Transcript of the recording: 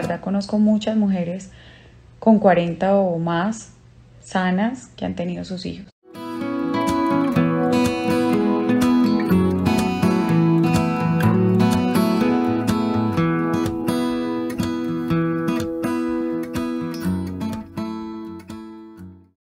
verdad conozco muchas mujeres con 40 o más sanas que han tenido sus hijos.